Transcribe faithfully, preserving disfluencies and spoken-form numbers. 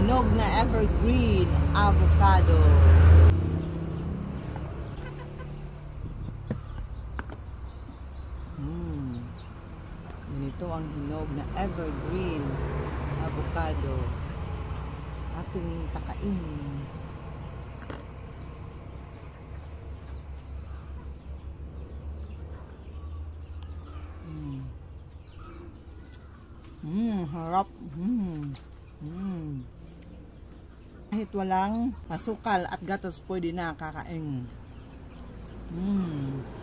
hinog na evergreen avocado. Mm. Ganito ang hinog na evergreen avocado. Ating kakainin. Mm. Mm, harap. Mm. Mm. Kahit walang asukal at gatas pwede na kakain. Mm.